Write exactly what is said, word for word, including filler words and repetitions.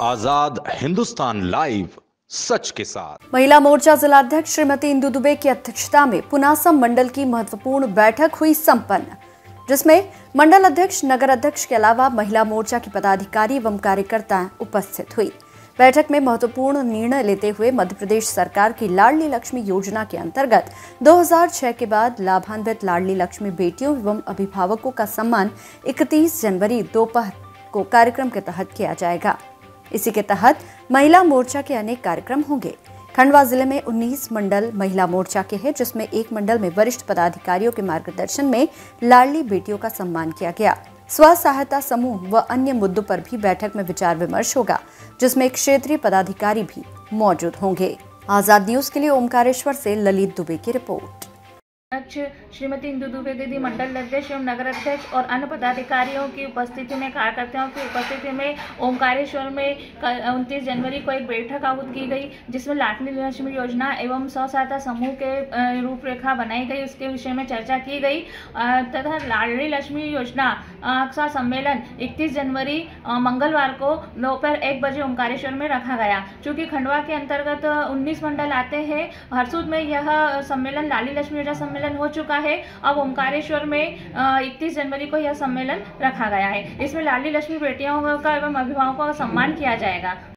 आजाद Hindustan live, सच के साथ। महिला मोर्चा जिलाध्यक्ष श्रीमती इंदु दुबे की अध्यक्षता में पुनासम मंडल की महत्वपूर्ण बैठक हुई संपन्न, जिसमें मंडल अध्यक्ष, नगर अध्यक्ष के अलावा महिला मोर्चा के पदाधिकारी एवं कार्यकर्ता उपस्थित हुई। बैठक में महत्वपूर्ण निर्णय लेते हुए मध्य प्रदेश सरकार की लाडली लक्ष्मी योजना के अंतर्गत दो हज़ार छह के बाद लाभान्वित लाडली लक्ष्मी बेटियों एवं अभिभावकों का सम्मान इकतीस जनवरी दोपहर को कार्यक्रम के तहत किया जाएगा। इसी के तहत महिला मोर्चा के अनेक कार्यक्रम होंगे। खंडवा जिले में उन्नीस मंडल महिला मोर्चा के हैं, जिसमें एक मंडल में वरिष्ठ पदाधिकारियों के मार्गदर्शन में लाडली बेटियों का सम्मान किया गया। स्व सहायता समूह व अन्य मुद्दों पर भी बैठक में विचार विमर्श होगा, जिसमें क्षेत्रीय पदाधिकारी भी मौजूद होंगे। आजाद न्यूज के लिए ओमकारेश्वर से ललित दुबे की रिपोर्ट। अध्यक्ष श्रीमती इंदु दुबे दीदी, मंडल अध्यक्ष एवं नगर अध्यक्ष और अन्य पदाधिकारियों की उपस्थिति में, कार्यकर्ताओं की उपस्थिति में ओमकारेश्वर में उनतीस जनवरी को एक बैठक आहूत की गई, जिसमें लाडली लक्ष्मी योजना एवं स्व सहायता समूह के रूपरेखा बनाई गई, उसके विषय में चर्चा की गई तथा लाडली लक्ष्मी योजना का सम्मेलन इकतीस जनवरी मंगलवार को दोपहर एक बजे ओमकारेश्वर में रखा गया। चूँकि खंडवा के अंतर्गत उन्नीस मंडल आते हैं, हरसूद में यह सम्मेलन लाडली लक्ष्मी योजना सम्मेलन हो चुका है। अब ओमकारेश्वर में इकतीस जनवरी को यह सम्मेलन रखा गया है। इसमें लाडली लक्ष्मी बेटियों का एवं अभिभावकों का सम्मान किया जाएगा।